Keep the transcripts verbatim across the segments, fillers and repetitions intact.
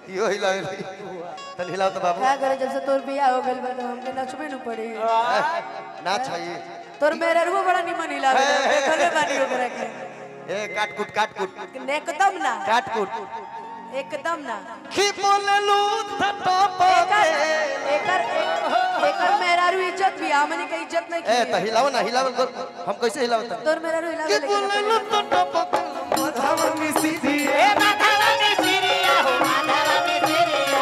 यो हिला तन हिलाओ तो बाबू क्या करे जब से तोर बियाह हो गइल बा तो हमके नचबे न पड़ी ना चाहिए तोर मेरे रुआ बड़ा निमन हिलावे देखले बानी ओकरा के ए काट कुट काट कुट एकदम ना काट कुट एकदम ना की बोललू टप एकर एकर एकर मेरा रु इज्जत भी हमनी के इज्जत नहीं ए त हिलाओ ना हिलाओ हम कैसे हिलाओ तोर मेरा रु हिलावे की बोललू टप माधव मिसिरी ए माधव मिसिरिया हो माधव मिसिरिया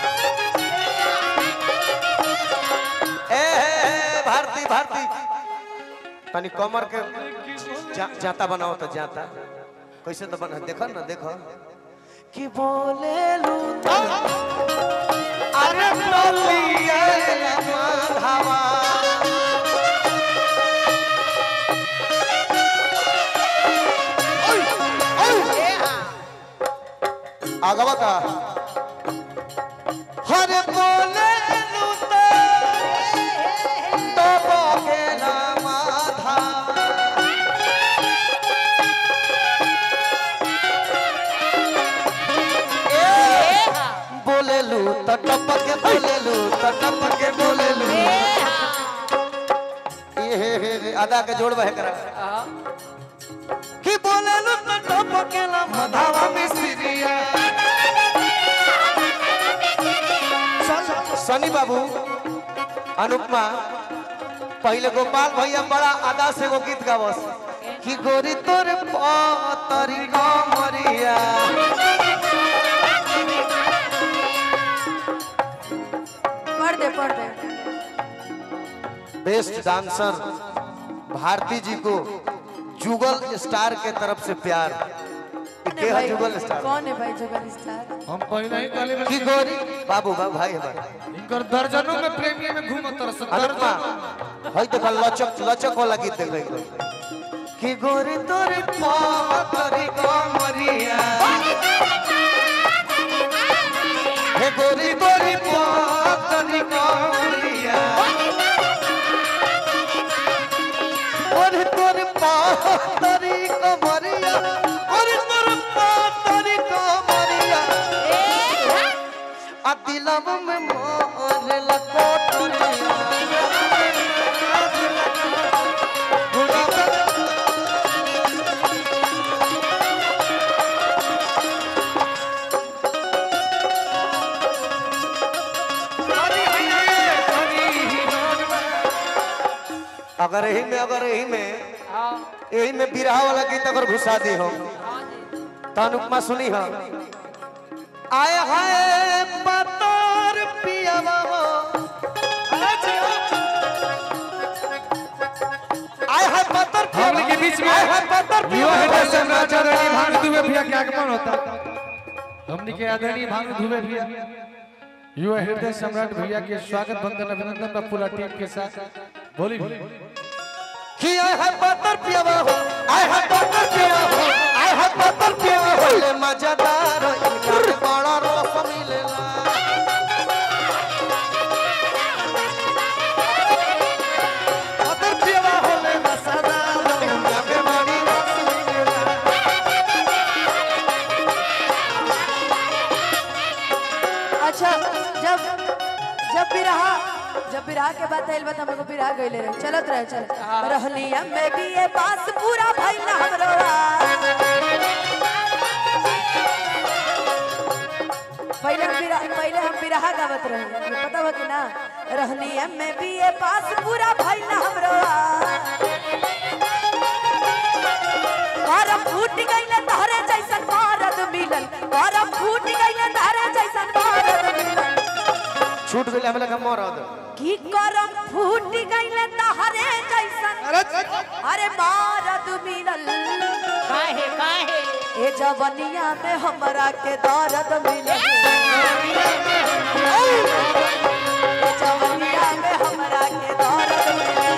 ए भारती भारती तनी कमर के जाता बनाओ तो जाता कैसे तो बना देखो ना देखो कि बोले लू अरे बोलिए माधवा आगवा का हरे बोले लू तो बोके ना माधा बोलेलू तो टपके बोलेलू तो टपके बोलेलू ये हे हे आधा के जोड़ बह करा कि बोलेलू तो टपके ना माधवा मिसिरिया सनी बाबू अनुपमा पहले गोपाल भैया बड़ा आदा से वो गीत गावस कि गोरी तोरे पतरी कमरिया पढ़ दे पढ़ दे बेस्ट डांसर भारती जी को जुगल स्टार के तरफ से प्यार के है जुगल स्टार कौन है भाई जुगल स्टार हम पहले ही काले में की गोरी बाबू बाबू भाई हमारे इनकर दर्जनों में प्रेमी में घूमत तरस अनुपमा हई देखो लचक लचक वाला गीत देख रही कि गोरी तोरे पतरी कमरिया हे गोरी तोरी पतरी कमरिया गोरी तोरी पतरी कमरिया गोरी तोरी पतरी कमरिया आ दिलम में मोर लकोटरिया अगर यही में अगर यही में यही में बिरहा वाला गीत अगर घुसा दी हो तो अनुपमा सुनी हो आए हाय पतर पियावा हो आए हाय पतर हम के बीच में आए हाय पतर युवा पियावा हृदय सम्राट आदरणीय भानु दुबे भैया के आगमन होता हमने के आदरणीय भानु दुबे भैया युवा हृदय सम्राट भैया के स्वागत वंदन अभिनंदन का पूरा टीम के साथ बोली कि आए हाय पतर पियावा हो आए हाय पतर पियावा हो आए हाय पतर पियावा हो ले मजेदार इनका बड़ा रस मिलेला पतर पियावा हो ले मजेदार इनका बड़ी रस मिलेला अच्छा जब जब बिरहा जब बिरहा के बात आइल बता हमको बिरहा गइले रहे चलत रहे चल रहली मैं भी ये पास पूरा भइल हमरो पहले हम बिरहा पहले हम बिरहा गावत रहे पता बा कि ना रहली मैं भी ये पास पूरा भइल हमरो और फूट गइले तहरे जैसन मरद मिलल और फूट गइले तहरे जैसन मरद मिलल छूट गइल हम लगा मरद की करम फूट गइले तहरे जैसन अरे मरद मिलल काहे काहे ए जवनिया में हमरा के दर्द मिलल ए जवनिया में हमरा के दर्द मिलल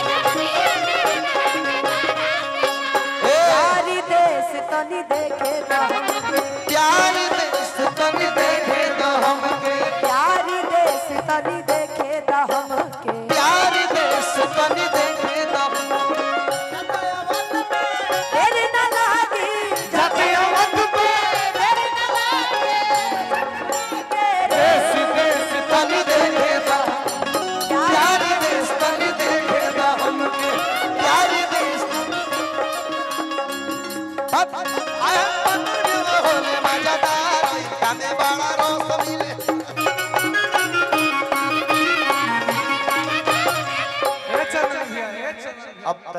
प्यारी देश तनी देखे तो हमके प्यार देश तनी देखे तो हमके प्यारी देश तनी देखे तो हमके प्यार देश तनी देखे तो तेरे ना लागी जाके अवध पे तेरे ना लागी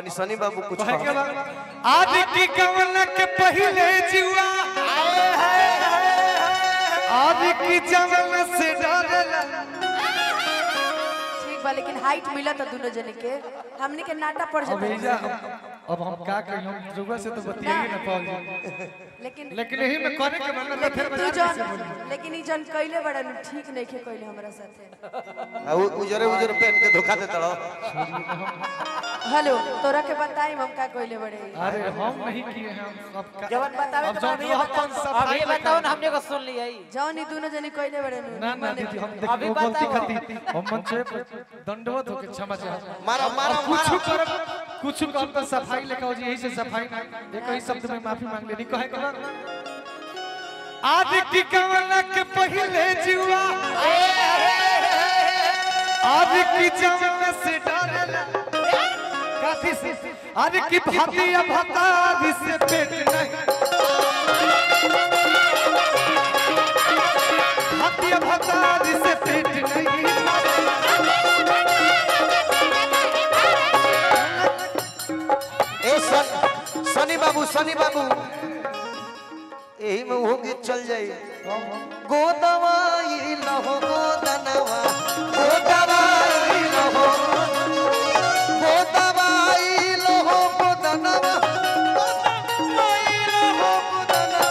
अपनी सनी बाबू कुछ कहे के बाद आज की कवन के पहले जुआ आज की जवन से डरला ठीक बा लेकिन हाइट मिला था दोनों जने के हमने के नाटा पड़ अब जाता भैया अब हम का कहीं हम जुआ से तो बतियाई ना पाओ लेकिन लेकिन यही में करे के मन में फिर तू बाजार जन से बोली लेकिन ई जन कइले बड़ा ठीक नहीं के कइले हमरा साथे उजरे उजरे पहन के धोखा देता रहो। हेलो तोरा के बताई हम का कइले बड़े अरे हम नहीं किए हैं हम सब का जवन बतावे अब तो जौन अभी अपन बताओ सफाई अभी बताओ ना हमने को सुन लिया ही जौन ई दोनों जने कइले बड़े ना ना दीदी हम देख अभी वो गलती बताओ। खती हम मंच पे दंडवत होके क्षमा चाहते हैं मारो मारो कुछ मारो कर कुछ कर तो सफाई लेके हो जी यही से सफाई ना एक ही शब्द में माफी मांग लेनी कहे के बाद आज की कवन के पहले जुआ आज की जवन से डरला काठी से आज की भातिया भता से पेट नहीं भातिया भता से पेट नहीं ए सन, सनी बाबू सनी बाबू यही में वो गीत चल जाई गोदवाई लहो गोदनवा गोदवाई लहो गोदवाई लहो गोदनवा गोदवाई लहो गोदनवा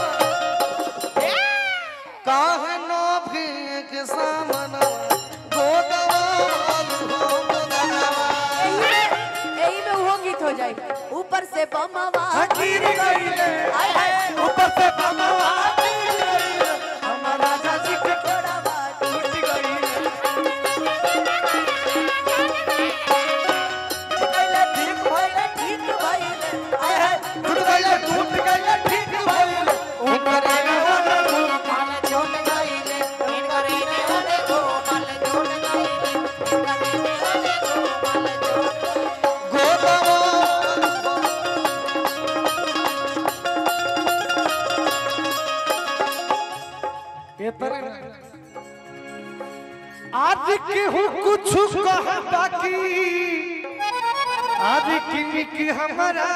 काहे नो भी के सामना गोदवाई लहो गोदनवा यही में वो गीत हो जाए ऊपर से बमवा गिर गईले हाय हाय ऊपर से बमवा हमारा राजा जी के कोड़ावा टूट गईले कइले ठीक भइले ठीक भइले हाय हाय टूट गईले टूट गईले ठीक भइले ऊपर माल छोड़ गईले इन करीने वाले को माल छोड़ गईले इन करीने वाले को माल छोड़ ये तरह आज के हूँ कुछ कहा बाकी आज की की हमारा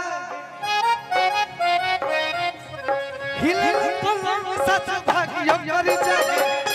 हिल पलंग सच भाग्य मर जाए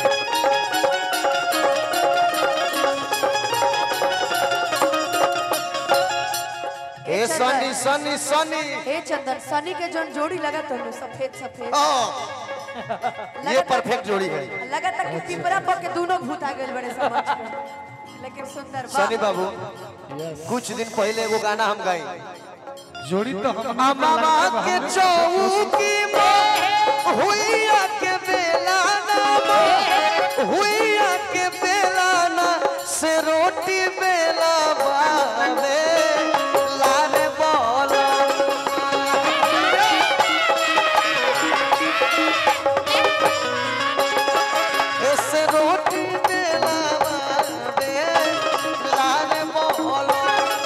ए सनी सनी सनी हे चंदन सनी के जोन जोड़ी लगा तो सफेद सफेद हाँ, ये परफेक्ट जोड़ी है लगा था कि पिपरा पर के दोनों भूत आ गए बड़े समझ में लेकिन सुंदर सनी बाबू कुछ दिन पहले वो गाना हम गाए जोड़ी तो हम मामा के चौकी में हुइया के बेला ना हुइया के बेला ना से रोटी बेला बावे लारे बोला ऐसे रोटी बेला बावे लारे बोला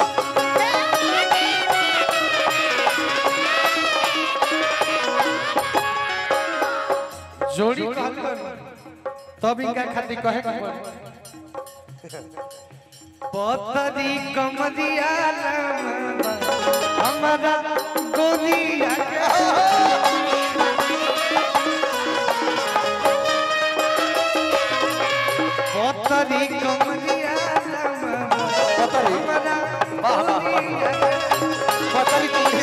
जोड़ी तब इनका खातिर कहे के पतरी कमरिया हमारा गोरिया पतरी कमरिया पतरी हमारा गोरिया पतरी कुड़ी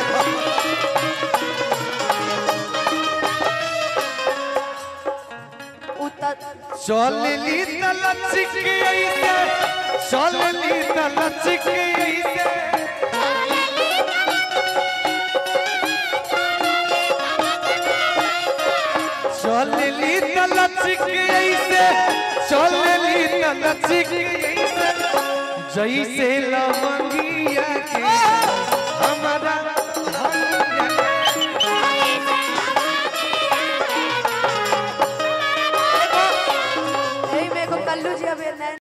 उतर चलली तलचिक ऐसे चलली तलचिक ऐसे चलली तलचिक ऐसे चलली तलचिक ऐसे जैसे लवंगिया के हमारा हमिया यही में को कल्लू जी अब नए